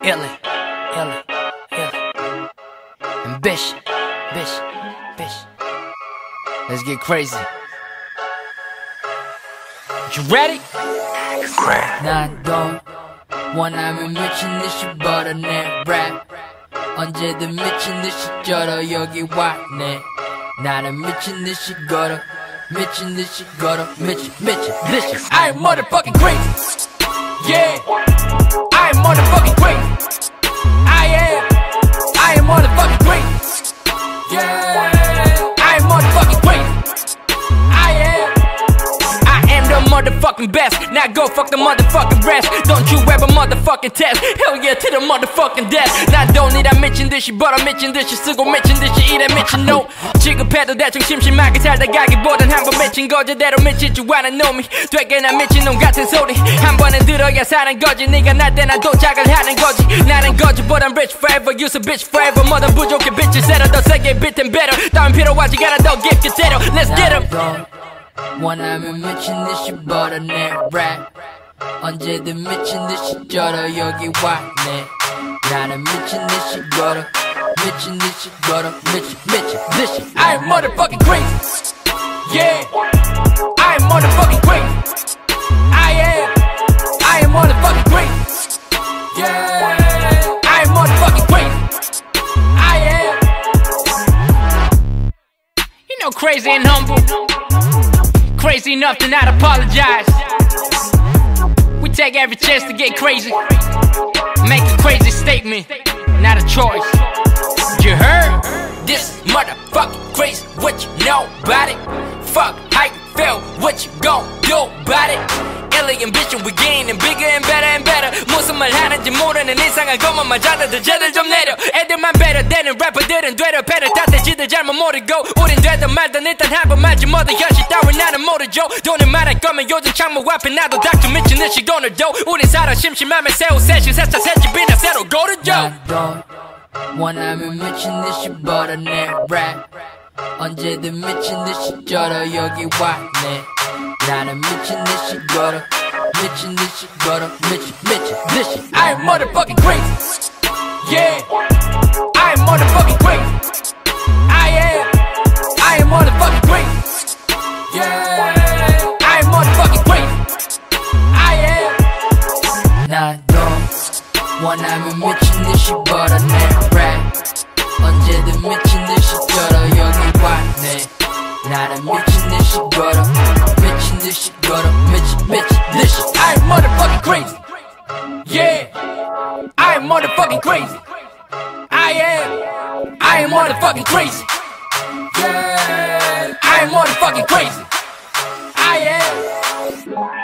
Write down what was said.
Illy, illy, illy. Ambition, ambition, ambition. Let's get crazy. You ready? 나 너 원하면 미친 듯이 뻗어내 랩 언제든 미친 듯이 쩔어 여기 왔네 나는 미친 듯이 걸어 미친 듯이 걸어 미친 듯이 I'm motherfucking crazy. Yeah, I'm motherfucking crazy. I am motherfucking crazy. Yeah, I'm motherfucking crazy. I am the motherfucking best. Now go fuck the motherfucking rest. Don't you ever motherfucking test. Hell yeah to the motherfucking death. 나 don't need a 미친 듯이 벌어 미친 듯이 쓰고 미친 듯이 일해 미친 no. 지급해도 대충 심심하게 살다 가기보단 한번 미친 거 제대로 미칠 줄 아는 놈이 되게 난 미친 놈 같은 소리 한 번은 들어야 사는 거지 네가 날 때 난 도착을 하는 거지 나는 거지보단 rich forever you a bitch forever 뭐든 부족해 bitch 세러 더 세게 beat and better 다음 필요하지 않아 더 깊게 때려 Let's get em. 원하면 미친 듯이 벌어내 랩 언제든 미친 듯이 쩔어 여기 왔네 나는 미친 듯이 걸어 미친 듯이 걸어 미친 듯이 I'm motherfucking crazy. Yeah, I'm motherfucking crazy. I am motherfucking crazy. Yeah, I'm motherfucking crazy. I am. You know, crazy and humble. Crazy enough to not apologize. We take every chance to get crazy. Make a crazy statement, not a choice. You heard? This motherfucking crazy. What you know about it? Fuck how you feel. What you gon' do about it? Illy ambition we getting bigger and better and better. 무슨 말 하는지 모르는 이상한 것만 맞아도 제들 좀 내려. 애들만 better 되는 래퍼들은 되려 패를 탓해 지들 잘못 모르고 우린 되든 말든 일단 한번 말지 뭐든 현실 따윈 나는 모르죠. 돈을 말할 거면 요즘 창문 앞에 나도 닥쳐 미친 듯이 돈을 줘. 우린 살아 심심하면 새우 셋이 세차 새집이나 새로 고르죠. 원하면 미친 듯이 벌어내 랩 언제든 미친 듯이 쩔어 여기 왔네 나는 미친 듯이 걸어 미친 듯이 걸어 미친 듯이 I'm motherfucking crazy. Yeah, I'm motherfucking crazy. I am motherfucking crazy. Yeah, I'm motherfucking crazy. I am. 나 너 원하면 미친 듯이 벌어내 랩 언제든 미친 듯이 쩔어 여기 왔네 나는 미친 듯이 걸어 미친 듯이 걸어 미친 듯이 I'm motherfucking crazy. Yeah, I'm motherfucking crazy. I am motherfucking crazy. Yeah, I'm motherfucking crazy. I am.